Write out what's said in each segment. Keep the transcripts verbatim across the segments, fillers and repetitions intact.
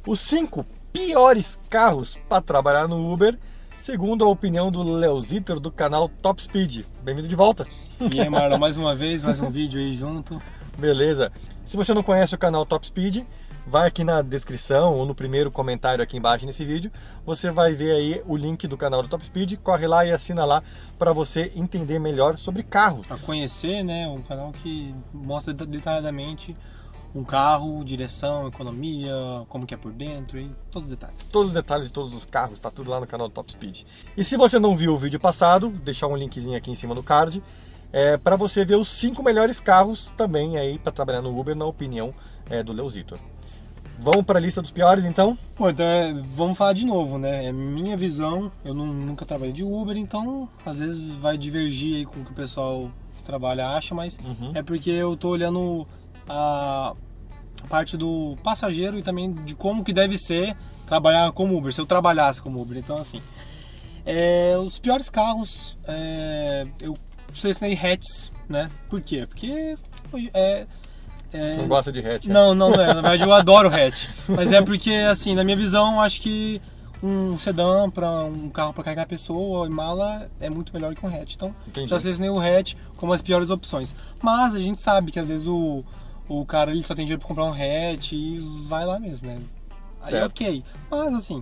os cinco piores carros para trabalhar no Uber, segundo a opinião do Leozito do canal Top Speed. Bem-vindo de volta. E aí, Marlon, mais uma vez, mais um vídeo aí junto. Beleza. Se você não conhece o canal Top Speed, vai aqui na descrição ou no primeiro comentário aqui embaixo nesse vídeo. Você vai ver aí o link do canal do Top Speed. Corre lá e assina lá para você entender melhor sobre carro. Para conhecer, né, um canal que mostra detalhadamente um carro, direção, economia, como que é por dentro e todos os detalhes. Todos os detalhes de todos os carros, está tudo lá no canal do Top Speed. E se você não viu o vídeo passado, deixar um linkzinho aqui em cima do card, é, para você ver os cinco melhores carros também aí para trabalhar no Uber, na opinião é, do Leozito. Vamos para a lista dos piores, então? Pô, então é, vamos falar de novo, né? É minha visão, eu não, nunca trabalhei de Uber, então às vezes vai divergir aí com o que o pessoal que trabalha acha, mas Uhum. é porque eu tô olhando a parte do passageiro e também de como que deve ser trabalhar como Uber, se eu trabalhasse como Uber. Então, assim, é, os piores carros, é, eu selecionei hatches, né? Por quê? Porque é, é, Não gosta de hatch? não, não, não é. Na verdade, eu adoro hatch. Mas é porque, assim, na minha visão, acho que um sedã para um carro para carregar pessoa e mala é muito melhor que um hatch. Então, Entendi. já selecionei o hatch como as piores opções. Mas a gente sabe que às vezes o, o cara ele só tem dinheiro para comprar um hatch e vai lá mesmo, né? Aí Certo. ok. Mas assim,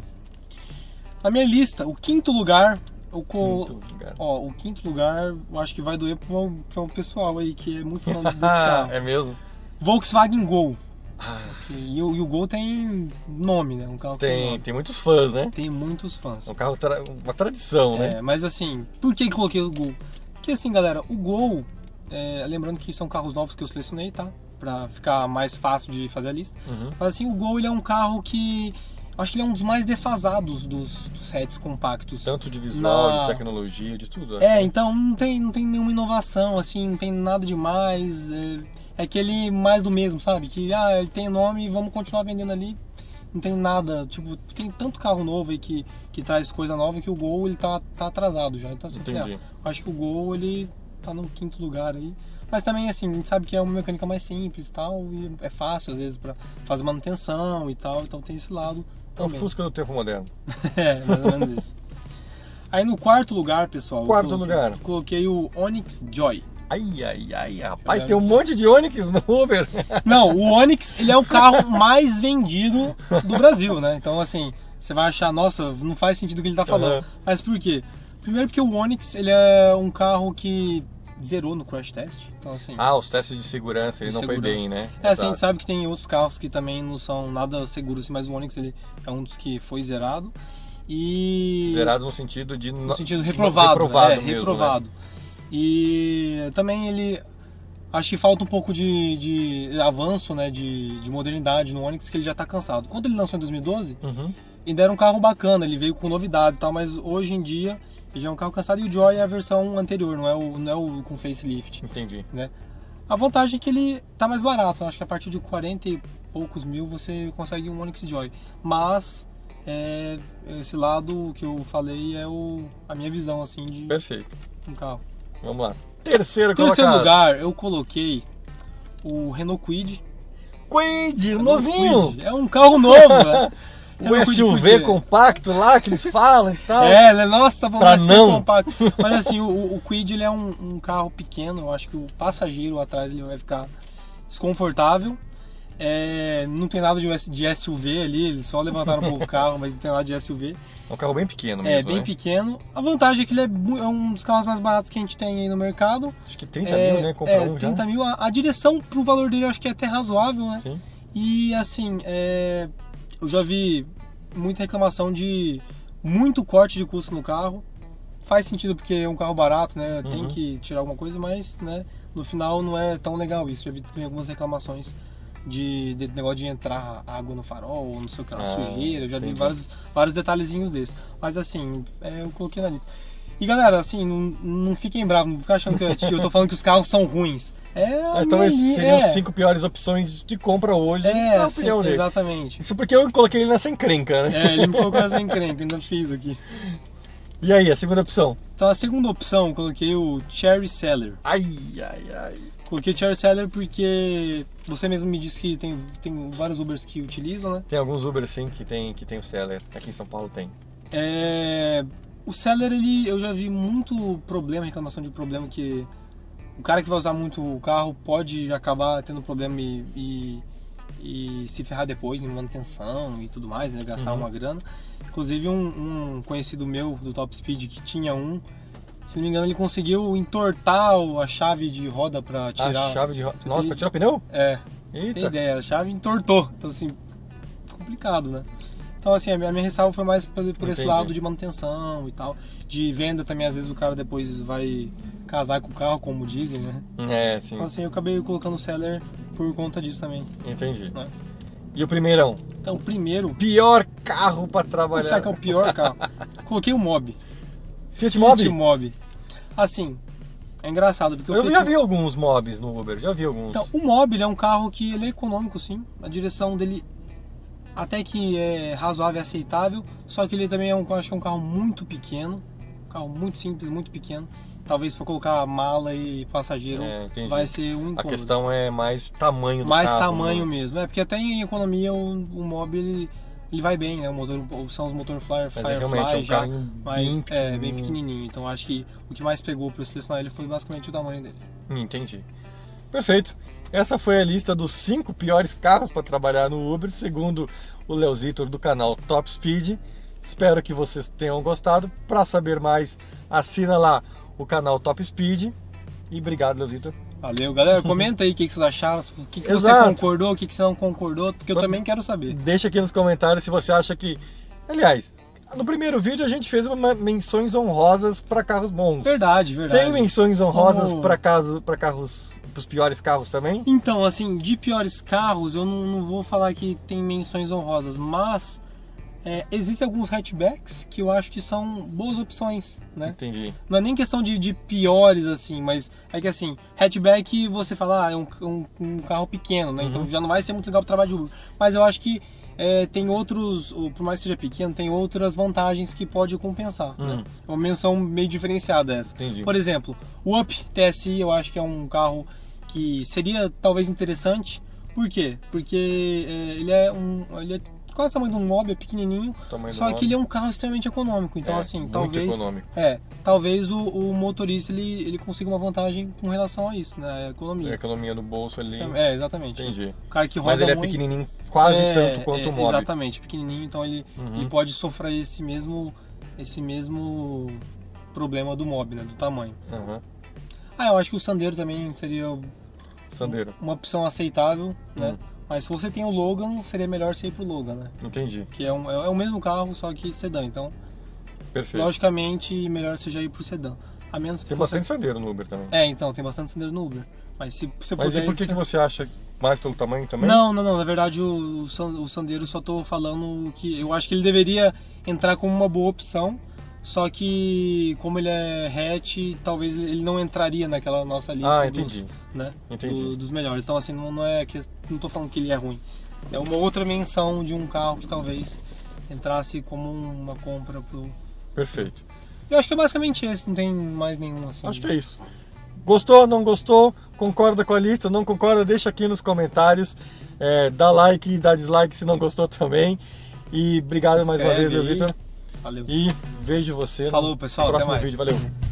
na minha lista, o quinto lugar, eu co... Quinto lugar. Ó, o quinto lugar, eu acho que vai doer para o pessoal aí que é muito fã desse carro. É mesmo? Volkswagen Gol. Ah, Que- E, o, e o Gol tem nome, né? Um carro que tem tem, nome. tem muitos fãs, né? Tem muitos fãs. É um carro, tra... uma tradição, né? É, mas assim, por que que coloquei o Gol? Porque assim, galera, o Gol, é, lembrando que são carros novos que eu selecionei, tá? Pra ficar mais fácil de fazer a lista. Uhum. Mas assim, o Gol ele é um carro que acho que ele é um dos mais defasados dos, dos hatches compactos. Tanto de visual, Na- de tecnologia, de tudo. É, acho. então não tem, não tem nenhuma inovação, assim, não tem nada demais. É, é aquele mais do mesmo, sabe? Que, ah, ele tem nome, vamos continuar vendendo ali. Não tem nada, tipo, tem tanto carro novo aí que, que traz coisa nova que o Gol, ele tá, tá atrasado já. Então, assim, Entendi. ah, acho que o Gol, ele tá no quinto lugar aí. Mas também, assim, a gente sabe que é uma mecânica mais simples e tal, e é fácil, às vezes, pra fazer manutenção e tal, então tem esse lado É o também. Fusca do tempo moderno. É, mais ou menos isso. Aí no quarto lugar, pessoal, eu Quarto coloquei, lugar. coloquei o Onix Joy. Ai, ai, ai, rapaz, Tá tem um vendo? monte de Onix no Uber. Não, o Onix, ele é o carro mais vendido do Brasil, né? Então, assim, você vai achar, nossa, não faz sentido o que ele tá falando. Uhum. Mas por quê? Primeiro porque o Onix, ele é um carro que zerou no crash test. Então, assim, Ah, os testes de segurança, ele De não foi segurança. bem, né? é assim, a gente Exato. sabe que tem outros carros que também não são nada seguros, assim, mas o Onix, ele é um dos que foi zerado. E... Zerado no sentido de... No sentido reprovado, reprovado é, mesmo, reprovado. E também ele, acho que falta um pouco de, de avanço, né, de, de modernidade no Onix, que ele já está cansado. Quando ele lançou em dois mil e doze, né? Uhum. ainda era um carro bacana, ele veio com novidades e tal, mas hoje em dia ele já é um carro cansado e o Joy é a versão anterior, não é o, não é o com facelift, Entendi. né? A vantagem é que ele tá mais barato, eu acho que a partir de quarenta e poucos mil você consegue um Onix Joy, mas é, esse lado que eu falei é o, a minha visão assim de Perfeito. um carro. Vamos lá. Terceiro Em terceiro colocado. lugar, eu coloquei o Renault Kwid. Kwid, o Renault novinho. Kwid. É um carro novo, né? O Renault Kwid S U por V quê? compacto lá que eles falam e tal. É, né? Nossa, tá falando Pra desse não. compacto. Mas assim, o, o Kwid ele é um, um carro pequeno, eu acho que o passageiro atrás ele vai ficar desconfortável. É, não tem nada de, de S U V ali, eles só levantaram um pouco o carro, mas não tem nada de S U V. É um carro bem pequeno É, mesmo, bem né? pequeno. A vantagem é que ele é, mu- é um dos carros mais baratos que a gente tem aí no mercado. Acho que trinta é, mil, né? Compra é, um já. trinta mil. A, a direção pro valor dele eu acho que é até razoável, né? Sim. E assim, é, eu já vi muita reclamação de muito corte de custo no carro. Faz sentido porque é um carro barato, né? Tem Uhum. que tirar alguma coisa, mas né, no final não é tão legal isso. Já vi também algumas reclamações de, de negócio de entrar água no farol, não sei o que, lá, Ah, sujeira. Eu já vi entendi. vários, vários detalhezinhos desses. Mas assim, é, eu coloquei na lista. E galera, assim, não, não fiquem bravos, não fiquem achando que eu, eu tô falando que os carros são ruins. É, a Então minha esses li- seriam é, as cinco piores opções de compra hoje, é, na assim, opinião dele. exatamente. Isso porque eu coloquei ele nessa encrenca, né? É, ele me colocou essa encrenca, ainda fiz aqui. E aí, a segunda opção? Então a segunda opção, eu coloquei o Cherry Seller. Ai, ai, ai. Coloquei Cherry Seller porque você mesmo me disse que tem, tem vários Ubers que utilizam, né? Tem alguns Uber sim que tem, que tem o Seller. Aqui em São Paulo tem. É... O Seller, ele, eu já vi muito problema, reclamação de problema que o cara que vai usar muito o carro pode acabar tendo problema e, e, e se ferrar depois em manutenção e tudo mais, né? Gastar Uhum. uma grana. Inclusive um, um conhecido meu do Top Speed que tinha um, se não me engano ele conseguiu entortar a chave de roda para tirar... A chave de roda... Nossa, tem... pra tirar o pneu? É, Eita. tem ideia, a chave entortou, então assim, complicado, né? Então assim, a minha, a minha ressalva foi mais por, por esse lado de manutenção e tal, de venda também, às vezes o cara depois vai casar com o carro, como dizem, né? É, sim. Então assim, eu acabei colocando o Seller por conta disso também. Entendi. Né? E o primeirão? Então o primeiro... Pior carro pra trabalhar. Sabe que é o pior carro? Coloquei o Mobi. Fiat Mobi? Fiat Mobi. Assim, é engraçado porque o Eu Fiat... já vi alguns Mobis no Uber, já vi alguns. Então, o Mobi ele é um carro que ele é econômico, sim. A direção dele até que é razoável e aceitável, só que ele também é um, acho que é um carro muito pequeno, um carro muito simples, muito pequeno. Talvez para colocar mala e passageiro É, vai ser um incômodo. A questão é mais tamanho do mais carro. Mais tamanho né? mesmo. É porque até em economia o, o Mobi ele, ele vai bem, né? O motor, são os motor Fire, Mas é realmente é um já, carro mas bem é bem pequenininho. Então acho que o que mais pegou para eu selecionar ele foi basicamente o tamanho dele. Entendi. Perfeito. Essa foi a lista dos cinco piores carros para trabalhar no Uber, segundo o Leozito do canal Top Speed. Espero que vocês tenham gostado. Para saber mais, assina lá o canal Top Speed. E obrigado, Leozito. Valeu, galera. Comenta aí o que, que vocês acharam, o que, que você concordou, o que, que você não concordou, que eu Então, também quero saber. Deixa aqui nos comentários se você acha que... Aliás, no primeiro vídeo a gente fez uma menções honrosas para carros bons. Verdade, verdade. Tem menções honrosas Como... para caso, para carros, para os piores carros também? Então, assim, de piores carros, eu não, não vou falar que tem menções honrosas, mas é, existem alguns hatchbacks que eu acho que são boas opções, né? Entendi. Não é nem questão de, de piores, assim, mas é que assim, hatchback você fala, ah, é um, um, um carro pequeno, né? Uhum. Então já não vai ser muito legal para o trabalho de Uber. Mas eu acho que é, tem outros, por mais que seja pequeno, tem outras vantagens que pode compensar, uhum. né? É uma menção meio diferenciada essa. Entendi. Por exemplo, o Up T S I eu acho que é um carro que seria talvez interessante. Por quê? Porque é, ele é um... Ele é quase o tamanho de um Mobi, é pequenininho, só que ele é um carro extremamente econômico, então é, assim, muito talvez econômico. é, talvez o, o motorista ele, ele consiga uma vantagem com relação a isso, né, a economia. A economia do bolso ali. É, exatamente. Entendi. O cara que roda Mas ele muito, é pequenininho, quase é, tanto quanto é, o Mobi. Exatamente, pequenininho, então ele, uhum. ele pode sofrer esse mesmo esse mesmo problema do Mobi, né, do tamanho. Uhum. Ah, eu acho que o Sandero também seria Sandero. uma opção aceitável, né? Uhum. Mas se você tem o Logan, seria melhor você ir pro Logan, né? Entendi. Que é, um, é o mesmo carro, só que sedã, então... Perfeito. Logicamente, melhor você já ir pro sedã. A menos que tem fosse... bastante Sandero no Uber também. É, então, tem bastante Sandero no Uber. Mas se você Mas puder... e por que, você... que você acha mais pelo tamanho também? Não, não, não. Na verdade, o, o Sandero só tô falando que eu acho que ele deveria entrar como uma boa opção. Só que, como ele é hatch, talvez ele não entraria naquela nossa lista ah, dos, né, entendi. Do, dos melhores. Então, assim, não, não é que não tô falando que ele é ruim. É uma outra menção de um carro que talvez entrasse como uma compra pro... Perfeito. Eu acho que é basicamente esse, não tem mais nenhum assim. Acho que é isso. Gostou, não gostou? Concorda com a lista? Não concorda? Deixa aqui nos comentários. É, dá like e dá dislike se não gostou também. E obrigado mais uma vez, Vitor. Valeu. E vejo você Falou, no pessoal, próximo até mais. vídeo. Valeu.